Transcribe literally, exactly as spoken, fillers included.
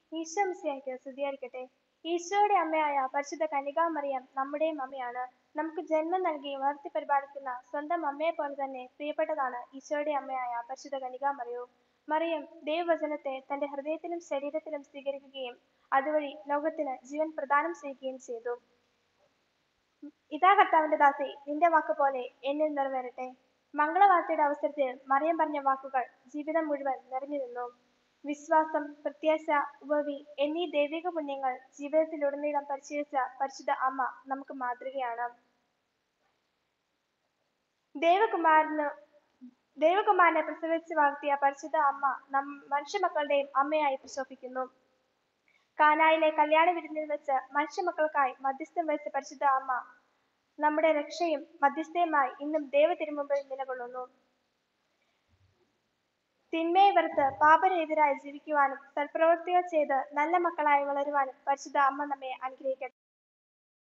ഈശോ മിശിഹായ്ക്ക് സ്തുതിയായിരിക്കട്ടെ. ഈശോയുടെ അമ്മയായ പരിശുദ്ധ കന്യകാമറിയം നമ്മുടെയും അമ്മയാണ്. നമുക്ക് ജന്മം നൽകി വളർത്തി പരിപാലിക്കുന്ന സ്വന്തം അമ്മയെ പോലെ തന്നെ പ്രിയപ്പെട്ടതാണ് ഈശോയുടെ അമ്മയായ പരിശുദ്ധ കന്യകാമറിയവും. മറിയം ദൈവവചനത്തെ തന്റെ ഹൃദയത്തിലും ശരീരത്തിലും സ്വീകരിക്കുകയും അതുവഴി ലോകത്തിന് ജീവൻ പ്രദാനം ചെയ്യുകയും ചെയ്തു. ഇതാ കർത്താവിന്റെ ദാസി, നിന്റെ വാക്ക് പോലെ എന്നിൽ നിറവേറട്ടെ. മംഗളവാർത്തയുടെ അവസരത്തിൽ മറിയം പറഞ്ഞ വാക്കുകൾ ജീവിതം മുഴുവൻ നിറഞ്ഞു നിന്നു. വിശ്വാസം, പ്രത്യാശ, ഉപവി എന്നീ ദൈവിക പുണ്യങ്ങൾ ജീവിതത്തിലുടനീളം പരിശീലിച്ച പരിശുദ്ധ അമ്മ നമുക്ക് മാതൃകയാണ്. ദേവകുമാരന് ദേവകുമാരനെ പ്രസവിച്ച് വളർത്തിയ പരിശുദ്ധ അമ്മ നം മനുഷ്യമക്കളുടെയും അമ്മയായി പ്രശോഭിക്കുന്നു. കാനായിലെ കല്യാണ വിരുന്നിൽ വെച്ച് മനുഷ്യമക്കൾക്കായി മധ്യസ്ഥം വഹിച്ച പരിശുദ്ധ അമ്മ നമ്മുടെ രക്ഷയും മധ്യസ്ഥയുമായി ഇന്നും ദൈവ തിരുമുമ്പിൽ നിലകൊള്ളുന്നു. തിന്മയെ വെറുത്ത് പാപരഹിതരായി ജീവിക്കുവാനും സൽപ്രവൃത്തികൾ ചെയ്ത് നല്ല മക്കളായി വളരുവാനും പരിശുദ്ധ അമ്മ നമ്മെ അനുഗ്രഹിക്കട്ടെ.